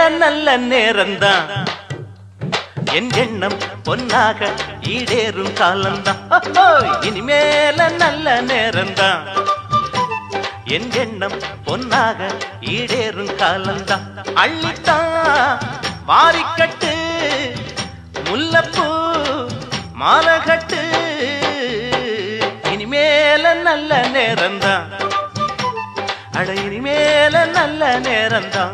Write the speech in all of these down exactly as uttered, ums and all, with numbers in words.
நல்ல நேரம்தான் என் எண்ணம் பொன்னாக ஈடேறும் காலம்தான் இனிமேல நல்ல நேரம்தான் என் எண்ணம் பொன்னாக ஈடேறும் காலம்தான் அள்ளித்தான் வாரிக்கட்டு முல்லப்பூ மாலகட்டு இனிமேல நல்ல நேரம்தான் அட இனிமேல நல்ல நேரம்தான்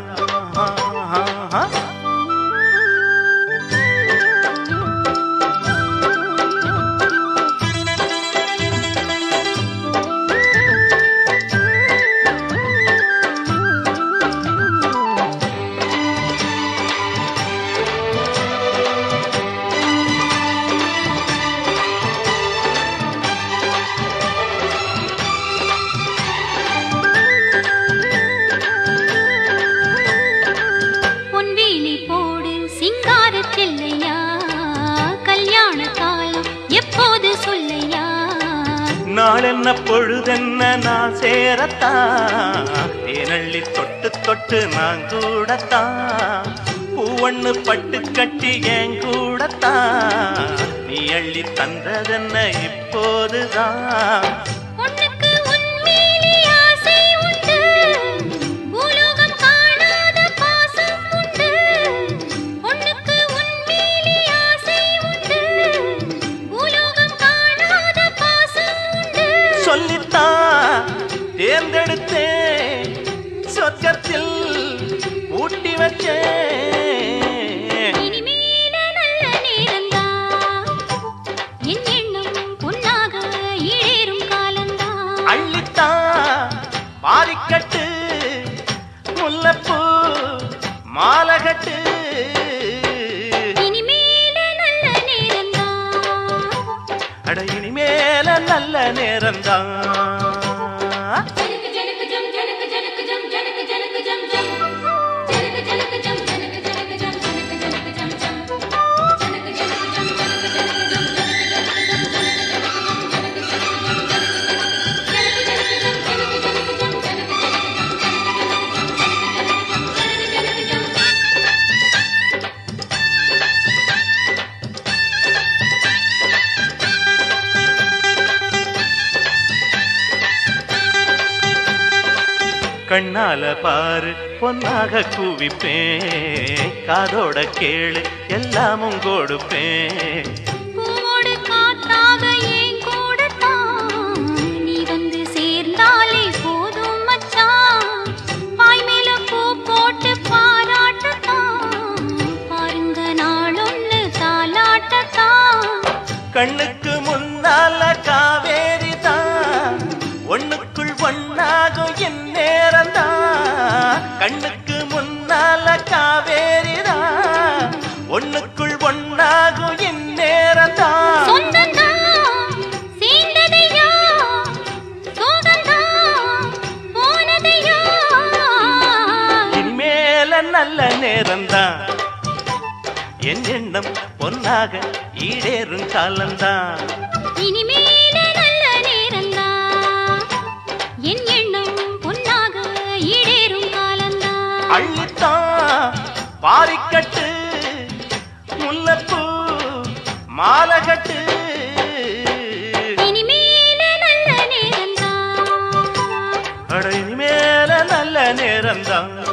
நாளென்ன பொழுதென்ன நான் சேரத்தான் தேனள்ளி தொட்டு தொட்டு நான் கூடத்தான் பூவண்ணு பட்டு கட்டி என் கூடத்தான் நீ அள்ளி தந்ததென்ன இப்போதுதான் சொல்லித்தான் தேர்ந்தெடுத்தேன் சொர்க்கத்தில் ஊட்டி வச்சேன் இனிமேல நல்ல நேரம்தான் என் எண்ணம் பொன்னாக ஈடேறும் காலம்தான் அள்ளித்தான் வாரிக்கட்டு முல்லப்பூ மாலகட்டு இனிமேல நல்ல நேரம்தான் அட இனிமேல நல்ல நேரம்தான் கண்ணால பாரு பொன்னாக கூவிப்பேன் காதோட கேளு எல்லாமும் கொடுப்பேன் பூவோடு காத்தாக ஏன் கூடத்தான் நீ வந்து சேர்ந்தாலே போதும் மச்சான் பாய் மேல பூ போட்டு பாராட்டத்தான் பாருங்க நாளொன்னு தாலாட்டத்தான் கண்ணுக்கு முன்னால காவேரி தான் ஒண்ணுக்குள் ஒன்னாகும் என் நேரம்தான் கண்ணுக்கு முன்னால காவேரிதான் ஒண்ணுக்குள் ஒன்னாகும் என் நேரம்தான் சொந்தந்தான் சேர்ந்ததையா சோகந்தான் போனதையா இனிமேல நல்ல நேரம்தான் என் எண்ணம் பொன்னாக ஈடேறும் காலம்தான் இனிமேல நல்ல நேரம்தான் என் எண்ணம் பொன்னாக ஈடேறும் காலம்தான் அள்ளித்தான் வாரிக்கட்டு முல்லப்பூ மாலகட்டு இனிமேல நல்ல நேரம்தான் அட இனிமேல நல்ல நேரம்தான்